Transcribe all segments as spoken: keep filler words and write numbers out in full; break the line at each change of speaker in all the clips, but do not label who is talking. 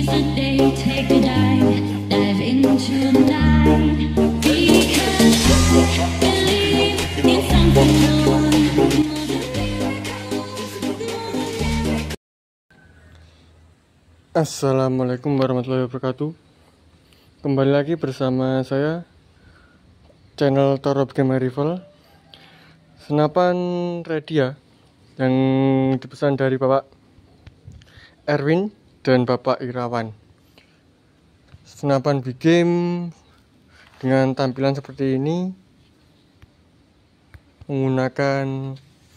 seize the day, take a dive, dive into the night. Because I believe in something more, more than miracles.
Assalamualaikum warahmatullahi wabarakatuh. Kembali lagi bersama saya, channel Torop Game Rival. Senapan ready ya, yang dipesan dari Bapak Erwin dan Bapak Irawan. Senapan big game dengan tampilan seperti ini, menggunakan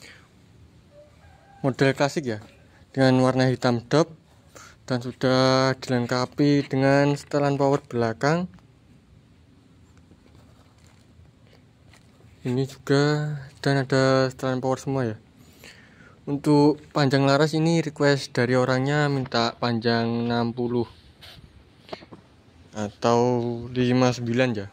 model klasik ya, dengan warna hitam dop, dan sudah dilengkapi dengan setelan power belakang. Ini juga, dan ada setelan power semua ya. Untuk panjang laras ini request dari orangnya minta panjang enam puluh atau lima puluh sembilan ya.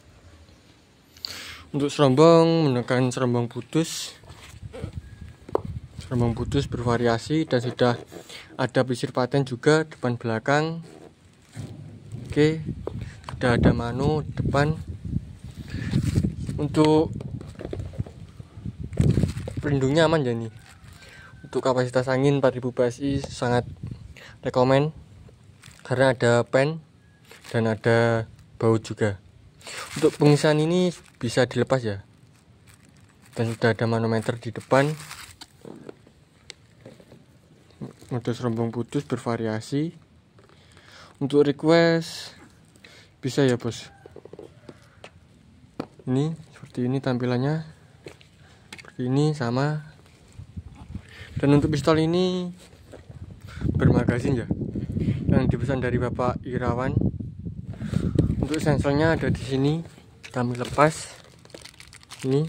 Untuk serombong menggunakan serombong putus. Serombong putus bervariasi dan sudah ada pelisir paten juga depan belakang. Oke, sudah ada mano depan. Untuk pelindungnya aman ya nih. Untuk kapasitas angin empat ribu P S I sangat rekomen karena ada pen dan ada baut juga. Untuk pengisian ini bisa dilepas ya, dan sudah ada manometer di depan. Mode serombong putus bervariasi. Untuk request bisa ya bos. Ini seperti ini tampilannya, seperti ini sama. Dan untuk pistol ini bermagasin ya, yang dipesan dari Bapak Irawan. Untuk sensornya ada di sini, kami lepas. Ini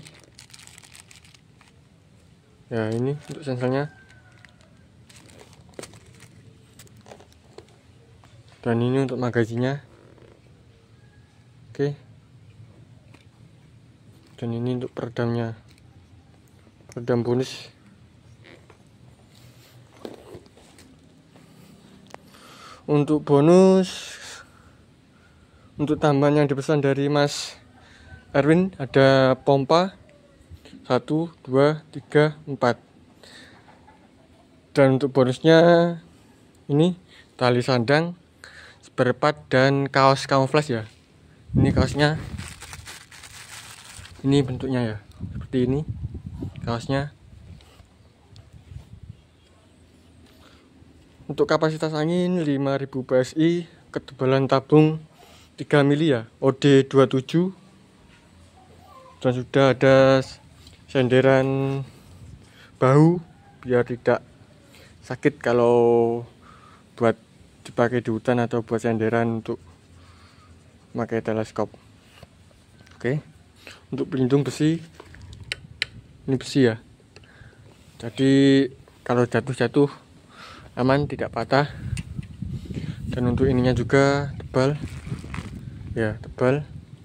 ya, ini untuk sensornya. Dan ini untuk magazinnya. Oke. Dan ini untuk peredamnya, peredam bonus. Untuk bonus, untuk tambahan yang dipesan dari Mas Erwin ada pompa satu, dua, tiga, empat. Dan untuk bonusnya ini tali sandang, spare part, dan kaos camouflage ya. Ini kaosnya, ini bentuknya ya, seperti ini kaosnya. Untuk kapasitas angin lima ribu P S I, ketebalan tabung tiga mili ya, O D dua puluh tujuh. Dan sudah ada senderan bahu biar tidak sakit kalau buat dipakai di hutan atau buat senderan untuk pakai teleskop. Oke. Untuk pelindung besi, ini besi ya, jadi kalau jatuh-jatuh aman, tidak patah. Dan untuk ininya juga tebal ya, tebal.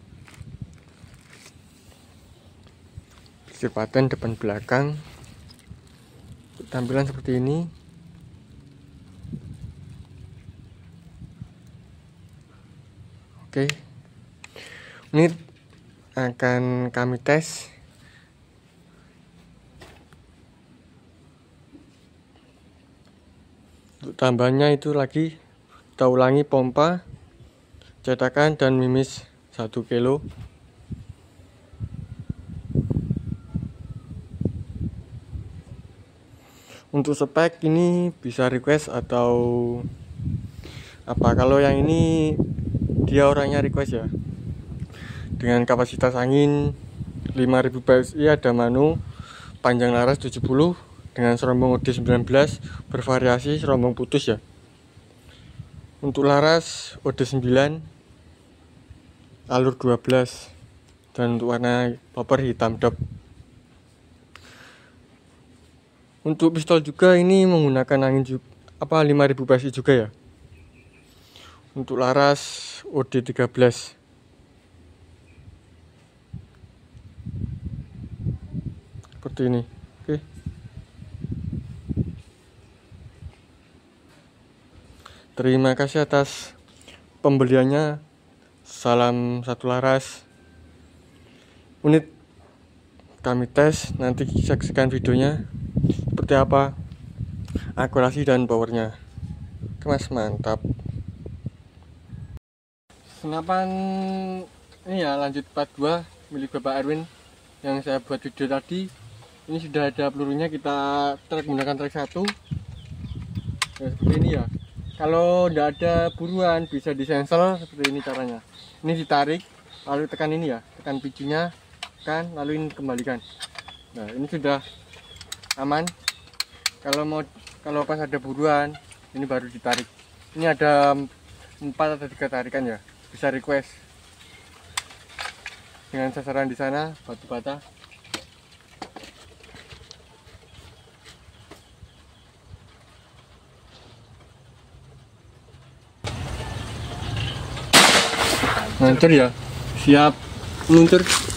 Pelisir paten depan belakang. Tampilan seperti ini. Oke, ini akan kami tes. Untuk tambahannya itu lagi kita ulangi, pompa, cetakan, dan mimis satu kilo. Untuk spek ini bisa request atau apa. Kalau yang ini dia orangnya request ya, dengan kapasitas angin lima ribu P S I, ada mano, panjang laras tujuh puluh, dengan serombong O D sembilan belas, bervariasi serombong putus ya. Untuk laras O D sembilan, alur dua belas, dan untuk warna popper hitam dop. Untuk pistol juga ini menggunakan angin juga, apa lima ribu P S I juga ya. Untuk laras O D tiga belas. Seperti ini. Oke. Terima kasih atas pembeliannya. Salam satu laras. Unit kami tes, nanti saksikan videonya seperti apa akurasi dan powernya. Kemas mantap. Senapan ini ya, lanjut part dua milik Bapak Erwin yang saya buat video tadi. Ini sudah ada pelurunya, kita trek menggunakan trek satu. Nah, seperti ini ya. Kalau tidak ada buruan bisa disensel seperti ini caranya. Ini ditarik, lalu tekan ini ya, tekan picunya, tekan, lalu ini kembalikan. Nah, ini sudah aman. Kalau mau, kalau pas ada buruan, ini baru ditarik. Ini ada empat atau tiga tarikan ya, bisa request. Dengan sasaran di sana batu bata. Meluncur ya, siap meluncur.